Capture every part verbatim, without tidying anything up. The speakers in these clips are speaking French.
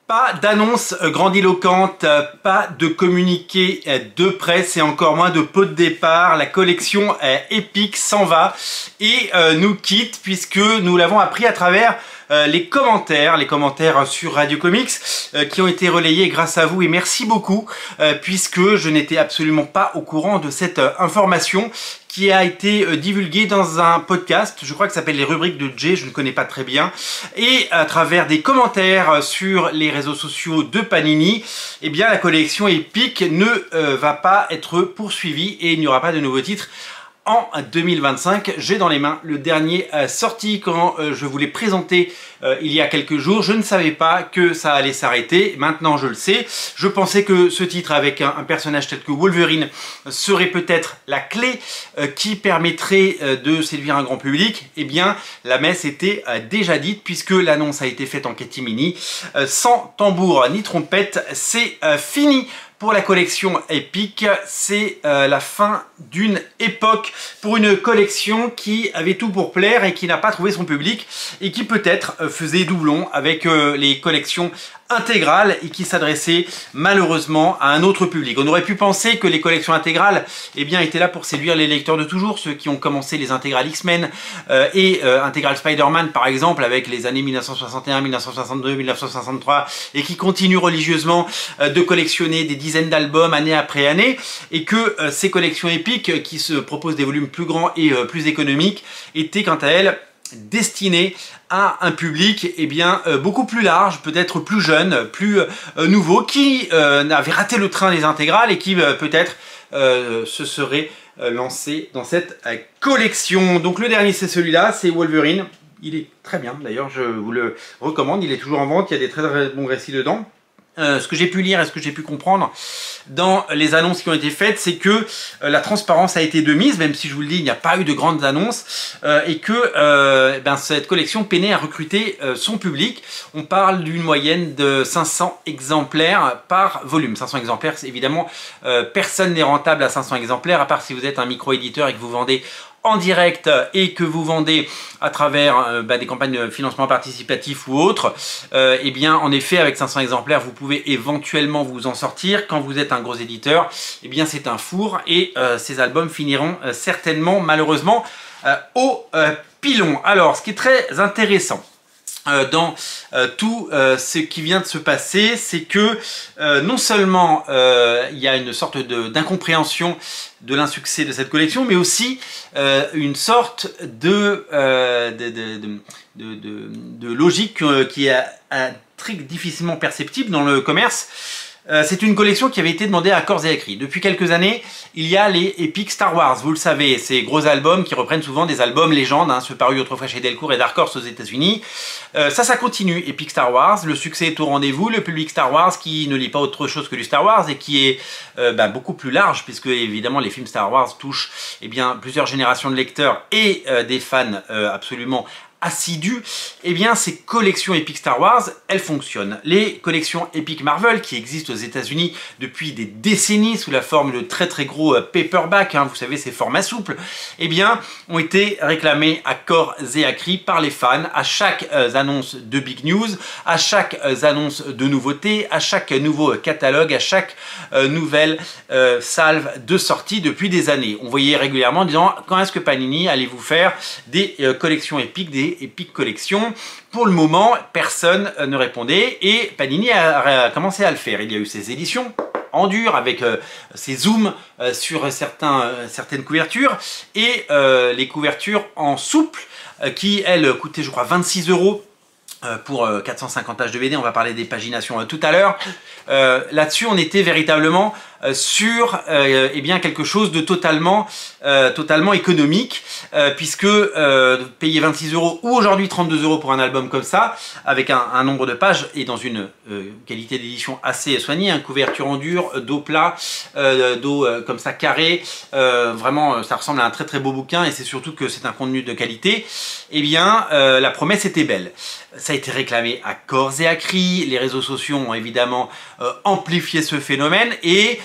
Pas d'annonce grandiloquente, pas de communiqué de presse et encore moins de pot de départ. La collection Epic s'en va et nous quitte puisque nous l'avons appris à travers les commentaires, les commentaires sur Radio Comics qui ont été relayés grâce à vous et merci beaucoup puisque je n'étais absolument pas au courant de cette information qui a été divulguée dans un podcast, je crois que ça s'appelle les rubriques de Jay, je ne connais pas très bien, et à travers des commentaires sur les réseaux sociaux de Panini, eh bien la collection Epic ne euh, va pas être poursuivie et il n'y aura pas de nouveaux titres en deux mille vingt-cinq. J'ai dans les mains le dernier euh, sorti quand euh, je vous l'ai présenté euh, il y a quelques jours. Je ne savais pas que ça allait s'arrêter. Maintenant, je le sais. Je pensais que ce titre avec un, un personnage tel que Wolverine serait peut-être la clé euh, qui permettrait euh, de séduire un grand public. Eh bien, la messe était euh, déjà dite puisque l'annonce a été faite en catimini. Euh, sans tambour ni trompette, c'est euh, fini. Pour la collection Epic, c'est euh, la fin d'une époque pour une collection qui avait tout pour plaire et qui n'a pas trouvé son public et qui peut-être euh, faisait doublon avec euh, les collections intégrales et qui s'adressait malheureusement à un autre public. On aurait pu penser que les collections intégrales eh bien, étaient là pour séduire les lecteurs de toujours, ceux qui ont commencé les intégrales X-Men euh, et euh, intégrales Spider-Man par exemple avec les années mille neuf cent soixante et un, mille neuf cent soixante-deux, mille neuf cent soixante-trois et qui continuent religieusement euh, de collectionner des dizaines d'albums année après année et que euh, ces collections épiques qui se proposent des volumes plus grands et euh, plus économiques étaient quant à elles destinées à un public eh bien, euh, beaucoup plus large, peut-être plus jeune, plus euh, nouveau, qui euh, avait raté le train des intégrales et qui euh, peut-être euh, se serait euh, lancé dans cette euh, collection. Donc le dernier c'est celui-là, c'est Wolverine. Il est très bien d'ailleurs, je vous le recommande, il est toujours en vente, il y a des très, très bons récits dedans. Euh, ce que j'ai pu lire et ce que j'ai pu comprendre dans les annonces qui ont été faites, c'est que euh, la transparence a été de mise, même si je vous le dis, il n'y a pas eu de grandes annonces, euh, et que euh, ben, cette collection peinait à recruter euh, son public. On parle d'une moyenne de cinq cents exemplaires par volume. cinq cents exemplaires, évidemment, euh, personne n'est rentable à cinq cents exemplaires, à part si vous êtes un micro-éditeur et que vous vendez en direct et que vous vendez à travers euh, bah, des campagnes de financement participatif ou autres, euh, et bien en effet avec cinq cents exemplaires vous pouvez éventuellement vous en sortir. Quand vous êtes un gros éditeur, et bien c'est un four et euh, ces albums finiront euh, certainement malheureusement euh, au euh, pilon. Alors ce qui est très intéressant Euh, dans euh, tout euh, ce qui vient de se passer, c'est que euh, non seulement euh, il y a une sorte d'incompréhension de, de l'insuccès de cette collection, mais aussi euh, une sorte de, euh, de, de, de, de, de logique euh, qui est euh, très difficilement perceptible dans le commerce. Euh, c'est une collection qui avait été demandée à corps et à cri. Depuis quelques années, il y a les Epic Star Wars, vous le savez, ces gros albums qui reprennent souvent des albums légendes, hein, ceux parus autrefois chez Delcourt et Dark Horse aux États-Unis. Euh, ça, ça continue, Epic Star Wars, le succès est au rendez-vous, le public Star Wars qui ne lit pas autre chose que du Star Wars et qui est euh, bah, beaucoup plus large, puisque évidemment les films Star Wars touchent eh bien, plusieurs générations de lecteurs et euh, des fans euh, absolument assidus, eh bien ces collections Epic Star Wars, elles fonctionnent. Les collections Epic Marvel qui existent aux États-Unis depuis des décennies sous la forme de très très gros paperback, hein, vous savez ces formats souples, eh bien ont été réclamées à corps et à cri par les fans à chaque euh, annonce de big news, à chaque euh, annonce de nouveautés, à chaque nouveau catalogue, à chaque euh, nouvelle euh, salve de sortie depuis des années. On voyait régulièrement en disant quand est-ce que Panini allez vous faire des euh, collections Epic, des Epic Collection. Pour le moment, personne ne répondait et Panini a, a commencé à le faire. Il y a eu ces éditions en dur avec euh, ces zooms euh, sur certains, euh, certaines couvertures et euh, les couvertures en souple euh, qui, elles, coûtaient, je crois, vingt-six euros. Euh, pour euh, quatre cent cinquante pages de B D, on va parler des paginations euh, tout à l'heure. Euh, Là-dessus, on était véritablement euh, sur euh, eh bien, quelque chose de totalement, euh, totalement économique, euh, puisque euh, payer vingt-six euros ou aujourd'hui trente-deux euros pour un album comme ça, avec un, un nombre de pages et dans une euh, qualité d'édition assez soignée, hein, couverture en dur, dos plat, euh, dos euh, comme ça carré, euh, vraiment ça ressemble à un très très beau bouquin et c'est surtout que c'est un contenu de qualité, eh bien euh, la promesse était belle. Ça a été réclamé à corps et à cri, les réseaux sociaux ont évidemment euh, amplifié ce phénomène et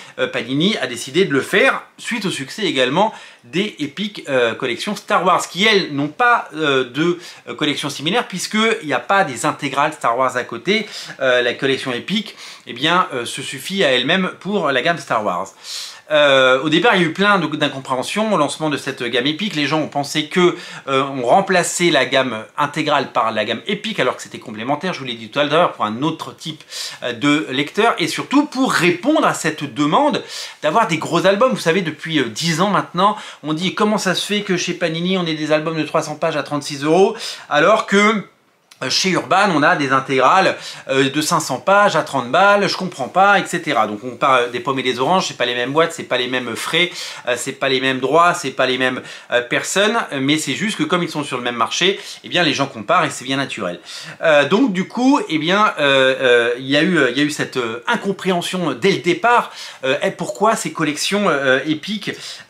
euh, Panini a décidé de le faire suite au succès également des Epic euh, collections Star Wars, qui elles n'ont pas euh, de euh, collection similaire puisqu'il n'y a pas des intégrales Star Wars à côté. Euh, la collection Epic eh bien, euh, se suffit à elle-même pour la gamme Star Wars. Euh, au départ, il y a eu plein d'incompréhensions au lancement de cette gamme Epic. Les gens ont pensé que euh, on remplaçait la gamme intégrale par la gamme Epic alors que c'était complémentaire, je vous l'ai dit tout à l'heure, pour un autre type euh, de lecteur et surtout pour répondre à cette demande d'avoir des gros albums. Vous savez, depuis euh, dix ans maintenant, on dit comment ça se fait que chez Panini on ait des albums de trois cents pages à trente-six euros alors que chez Urban, on a des intégrales de cinq cents pages à trente balles, je comprends pas, et cetera. Donc on parle des pommes et des oranges, c'est pas les mêmes boîtes, c'est pas les mêmes frais, c'est pas les mêmes droits, c'est pas les mêmes personnes, mais c'est juste que comme ils sont sur le même marché, eh bien les gens comparent et c'est bien naturel. Euh, donc du coup, eh bien euh, euh, il y a eu, il y a eu cette incompréhension dès le départ. Euh, et pourquoi ces collections euh, épiques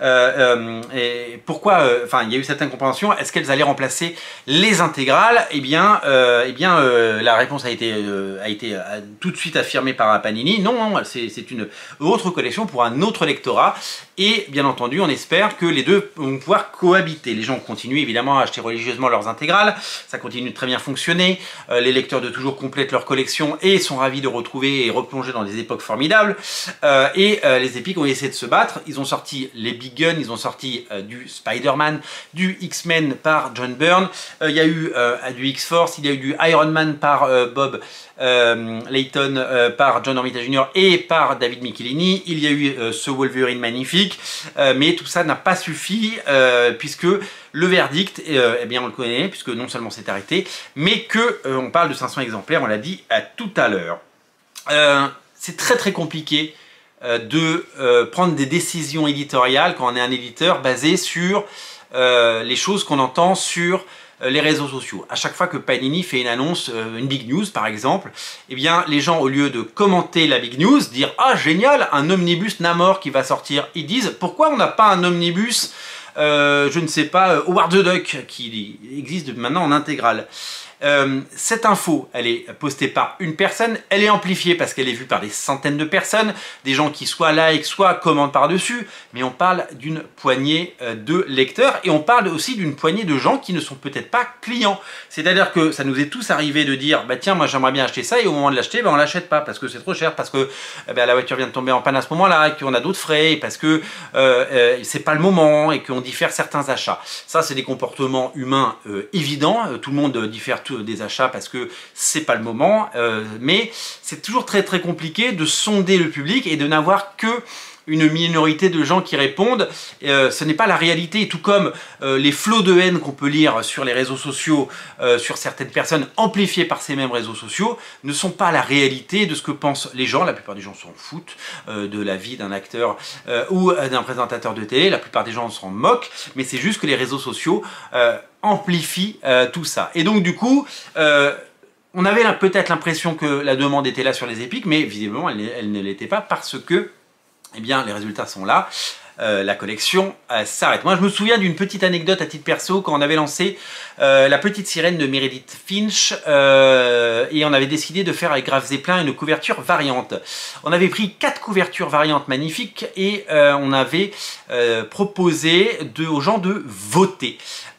euh, euh, et pourquoi, enfin, euh, il y a eu cette incompréhension. Est-ce qu'elles allaient remplacer les intégrales? Eh bien euh, Euh, eh bien, euh, la réponse a été, euh, a été euh, tout de suite affirmée par Panini. Non, non, c'est une autre collection pour un autre lectorat. Et bien entendu, on espère que les deux vont pouvoir cohabiter. Les gens continuent évidemment à acheter religieusement leurs intégrales. Ça continue de très bien fonctionner. Euh, les lecteurs de toujours complètent leur collection et sont ravis de retrouver et replonger dans des époques formidables. Euh, et euh, les Epic ont essayé de se battre. Ils ont sorti les Big Guns, ils ont sorti euh, du Spider-Man, du X-Men par John Byrne. Euh, il y a eu euh, du X-Force, il y a eu du Iron Man par euh, Bob euh, Layton, euh, par John Romita Junior et par David Michelini. Il y a eu euh, ce Wolverine magnifique, euh, mais tout ça n'a pas suffi euh, puisque le verdict, euh, eh bien on le connaît, puisque non seulement c'est arrêté, mais que euh, on parle de cinq cents exemplaires, on l'a dit à tout à l'heure. Euh, c'est très très compliqué euh, de euh, prendre des décisions éditoriales quand on est un éditeur basé sur euh, les choses qu'on entend sur les réseaux sociaux. À chaque fois que Panini fait une annonce, une big news par exemple, eh bien les gens au lieu de commenter la big news, dire ah génial, un omnibus Namor qui va sortir, ils disent pourquoi on n'a pas un omnibus, euh, je ne sais pas, Howard the Duck qui existe maintenant en intégrale. Euh, cette info, elle est postée par une personne, elle est amplifiée parce qu'elle est vue par des centaines de personnes, des gens qui soit like, soit commentent par-dessus, mais on parle d'une poignée de lecteurs et on parle aussi d'une poignée de gens qui ne sont peut-être pas clients. C'est-à-dire que ça nous est tous arrivé de dire, bah tiens, moi j'aimerais bien acheter ça et au moment de l'acheter, bah, on l'achète pas parce que c'est trop cher, parce que bah, la voiture vient de tomber en panne à ce moment-là, et qu'on a d'autres frais, parce que euh, euh, c'est pas le moment et qu'on diffère certains achats. Ça, c'est des comportements humains euh, évidents, tout le monde diffère tout des achats parce que c'est pas le moment, euh, mais c'est toujours très très compliqué de sonder le public et de n'avoir que une minorité de gens qui répondent. Euh, ce n'est pas la réalité, tout comme euh, les flots de haine qu'on peut lire sur les réseaux sociaux, euh, sur certaines personnes amplifiées par ces mêmes réseaux sociaux, ne sont pas la réalité de ce que pensent les gens. La plupart des gens s'en foutent euh, de la vie d'un acteur euh, ou euh, d'un présentateur de télé, la plupart des gens s'en moquent, mais c'est juste que les réseaux sociaux euh, amplifient euh, tout ça. Et donc du coup, euh, on avait peut-être l'impression que la demande était là sur les Epic, mais visiblement elle, elle ne l'était pas parce que eh bien, les résultats sont là, euh, la collection euh, s'arrête. Moi, je me souviens d'une petite anecdote à titre perso quand on avait lancé euh, La Petite Sirène de Meredith Finch euh, et on avait décidé de faire avec Graf Zeppelin une couverture variante. On avait pris quatre couvertures variantes magnifiques et euh, on avait euh, proposé de, aux gens de voter.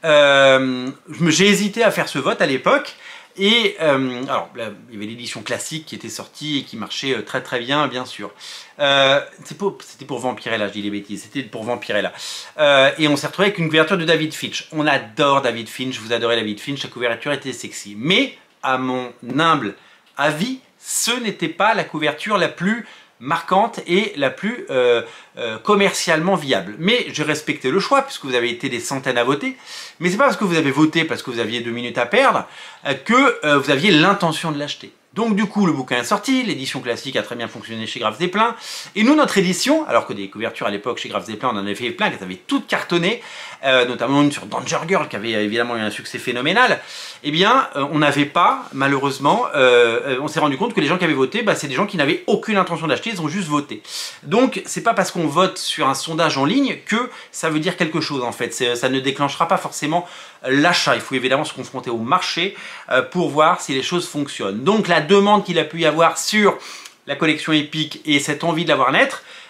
Euh, J'ai hésité à faire ce vote à l'époque. Et euh, alors, là, il y avait l'édition classique qui était sortie et qui marchait très très bien, bien sûr. Euh, C'était pour, pour Vampirella, je dis les bêtises, c'était pour Vampirella. Euh, et on s'est retrouvé avec une couverture de David Finch. On adore David Finch, vous adorez David Finch, la couverture était sexy. Mais, à mon humble avis, ce n'était pas la couverture la plus marquante et la plus euh, euh, commercialement viable. Mais j'ai respecté le choix puisque vous avez été des centaines à voter. Mais c'est pas parce que vous avez voté parce que vous aviez deux minutes à perdre euh, que euh, vous aviez l'intention de l'acheter. Donc du coup, le bouquin est sorti, l'édition classique a très bien fonctionné chez Graf Zeppelin, et nous, notre édition, alors que des couvertures à l'époque chez Graf Zeppelin, on en avait fait plein, qui avaient toutes cartonné, euh, notamment une sur Danger Girl, qui avait évidemment eu un succès phénoménal, eh bien, euh, on n'avait pas, malheureusement, euh, on s'est rendu compte que les gens qui avaient voté, bah, c'est des gens qui n'avaient aucune intention d'acheter, ils ont juste voté. Donc, c'est pas parce qu'on vote sur un sondage en ligne que ça veut dire quelque chose, en fait. Ça ne déclenchera pas forcément l'achat. Il faut évidemment se confronter au marché euh, pour voir si les choses fonctionnent. Donc, la demande qu'il a pu y avoir sur la collection Epic et cette envie de la voir naître,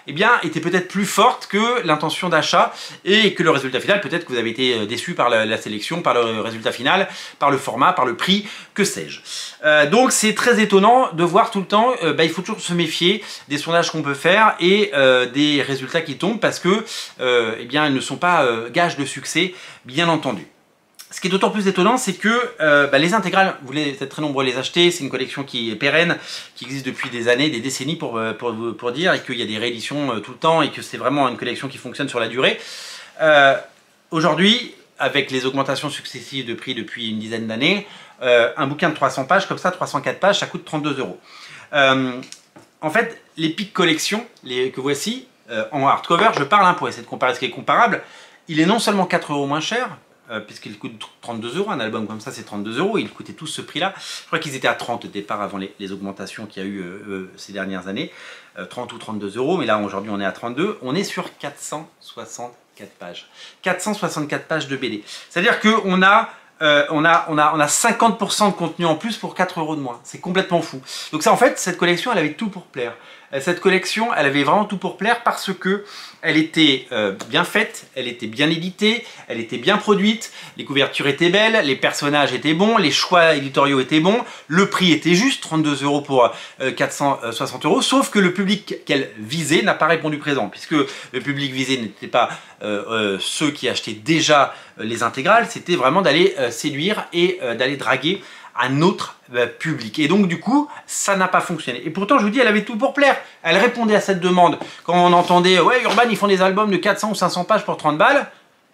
eh bien, était peut-être plus forte que l'intention d'achat et que le résultat final, peut-être que vous avez été déçu par la, la sélection, par le résultat final, par le format, par le prix, que sais-je. Euh, donc c'est très étonnant de voir tout le temps, euh, bah, il faut toujours se méfier des sondages qu'on peut faire et euh, des résultats qui tombent parce que euh, eh bien, ils ne sont pas euh, gages de succès, bien entendu. Ce qui est d'autant plus étonnant, c'est que euh, bah, les intégrales, vous êtes très nombreux à les acheter, c'est une collection qui est pérenne, qui existe depuis des années, des décennies pour, pour, pour dire, et qu'il y a des rééditions euh, tout le temps, et que c'est vraiment une collection qui fonctionne sur la durée. Euh, Aujourd'hui, avec les augmentations successives de prix depuis une dizaine d'années, euh, un bouquin de trois cents pages, comme ça, trois cent quatre pages, ça coûte trente-deux euros. Euh, en fait, les Epic Collection, les, que voici, euh, en hardcover, je parle hein, pour essayer de comparer ce qui est comparable, il est non seulement quatre euros moins cher, Euh, puisqu'il coûte trente-deux euros, un album comme ça c'est trente-deux euros, ils coûtaient tous ce prix là, je crois qu'ils étaient à trente au départ avant les, les augmentations qu'il y a eu euh, euh, ces dernières années, euh, trente ou trente-deux euros, mais là aujourd'hui on est à trente-deux, on est sur quatre cent soixante-quatre pages, quatre cent soixante-quatre pages de B D, c'est à dire qu'on a Euh, on, a, on, a, on a cinquante pour cent de contenu en plus pour quatre euros de moins. C'est complètement fou. Donc ça, en fait, cette collection, elle avait tout pour plaire. Cette collection, elle avait vraiment tout pour plaire parce que elle était euh, bien faite, elle était bien éditée, elle était bien produite, les couvertures étaient belles, les personnages étaient bons, les choix éditoriaux étaient bons, le prix était juste, trente-deux euros pour euh, quatre cent soixante euros, sauf que le public qu'elle visait n'a pas répondu présent, puisque le public visé n'était pas euh, euh, ceux qui achetaient déjà euh, les intégrales, c'était vraiment d'aller euh, séduire et euh, d'aller draguer un autre euh, public. Et donc du coup, ça n'a pas fonctionné. Et pourtant, je vous dis, elle avait tout pour plaire. Elle répondait à cette demande. Quand on entendait, ouais, Urban, ils font des albums de quatre cents ou cinq cents pages pour trente balles,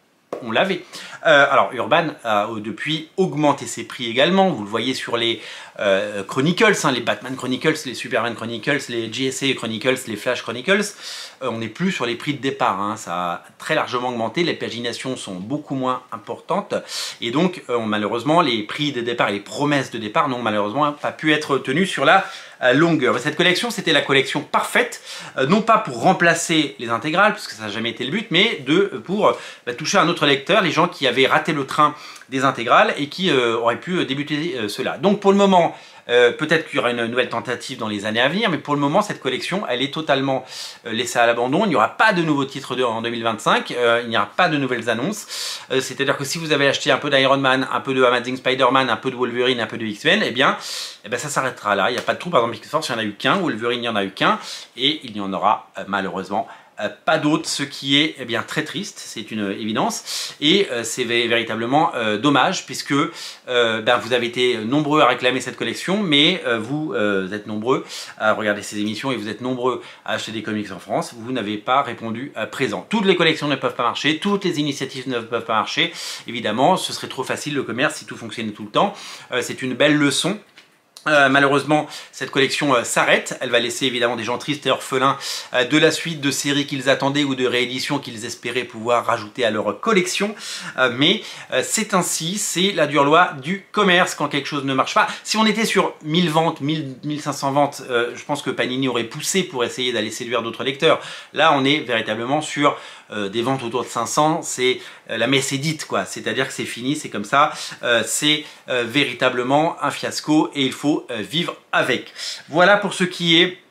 on l'avait. Euh, alors Urban a euh, depuis augmenté ses prix également, vous le voyez sur les euh, Chronicles, hein, les Batman Chronicles, les Superman Chronicles, les G S A Chronicles, les Flash Chronicles, euh, on n'est plus sur les prix de départ, hein, ça a très largement augmenté, les paginations sont beaucoup moins importantes et donc euh, malheureusement les prix de départ et les promesses de départ n'ont malheureusement pas pu être tenues sur la euh, longueur. Cette collection, c'était la collection parfaite, euh, non pas pour remplacer les intégrales, puisque ça n'a jamais été le but, mais de, pour bah, toucher un autre lecteur, les gens qui avaient raté le train des intégrales et qui euh, auraient pu débuter euh, cela. Donc pour le moment, euh, peut-être qu'il y aura une nouvelle tentative dans les années à venir, mais pour le moment, cette collection, elle est totalement euh, laissée à l'abandon. Il n'y aura pas de nouveaux titres de, en deux mille vingt-cinq, euh, il n'y aura pas de nouvelles annonces. Euh, C'est-à-dire que si vous avez acheté un peu d'Iron Man, un peu de Amazing Spider-Man, un peu de Wolverine, un peu de X-Men, eh bien, eh bien ça s'arrêtera là. Il n'y a pas de trou. Par exemple, X-Force, il n'y en a eu qu'un, Wolverine, il n'y en a eu qu'un, et il n'y en aura euh, malheureusement pas d'autres, ce qui est eh bien très triste, c'est une évidence, et euh, c'est véritablement euh, dommage puisque euh, ben, vous avez été nombreux à réclamer cette collection, mais euh, vous euh, êtes nombreux à regarder ces émissions et vous êtes nombreux à acheter des comics en France, vous n'avez pas répondu à présent. Toutes les collections ne peuvent pas marcher, toutes les initiatives ne peuvent pas marcher, évidemment, ce serait trop facile le commerce si tout fonctionnait tout le temps, euh, c'est une belle leçon. Euh, malheureusement, cette collection euh, s'arrête. Elle va laisser évidemment des gens tristes et orphelins euh, de la suite de séries qu'ils attendaient ou de rééditions qu'ils espéraient pouvoir rajouter à leur collection. Euh, mais euh, c'est ainsi, c'est la dure loi du commerce quand quelque chose ne marche pas. Si on était sur mille ventes, mille, mille cinq cents ventes, euh, je pense que Panini aurait poussé pour essayer d'aller séduire d'autres lecteurs. Là, on est véritablement sur euh, des ventes autour de cinq cents. C'est euh, la messe est dite, quoi. C'est-à-dire que c'est fini, c'est comme ça. Euh, c'est euh, véritablement un fiasco et il faut vivre avec. Voilà pour ce qui est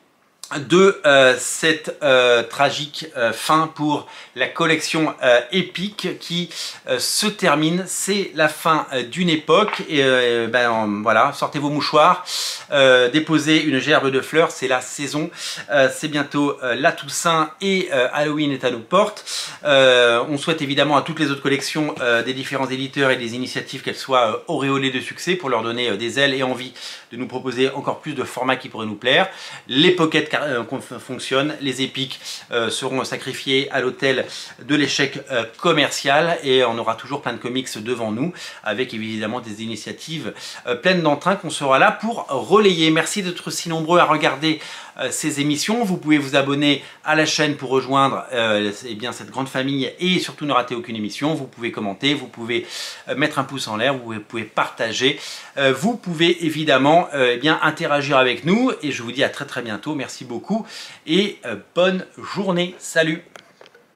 de euh, cette euh, tragique euh, fin pour la collection euh, Epic qui euh, se termine. C'est la fin euh, d'une époque et euh, ben voilà, sortez vos mouchoirs, euh, déposez une gerbe de fleurs, c'est la saison, euh, c'est bientôt euh, la Toussaint et euh, Halloween est à nos portes. Euh, on souhaite évidemment à toutes les autres collections euh, des différents éditeurs et des initiatives qu'elles soient euh, auréolées de succès pour leur donner euh, des ailes et envie de nous proposer encore plus de formats qui pourraient nous plaire. Les pockets euh, fonctionnent, les épiques euh, seront sacrifiés à l'autel de l'échec euh, commercial et on aura toujours plein de comics devant nous avec évidemment des initiatives euh, pleines d'entrain qu'on sera là pour relayer. Merci d'être si nombreux à regarder euh, ces émissions. Vous pouvez vous abonner à la chaîne pour rejoindre euh, eh bien, cette grande famille et surtout ne rater aucune émission. Vous pouvez commenter, vous pouvez euh, mettre un pouce en l'air, vous pouvez partager. Euh, vous pouvez évidemment euh, eh bien, interagir avec nous et je vous dis à très très bientôt. Merci beaucoup et euh, bonne journée. Salut!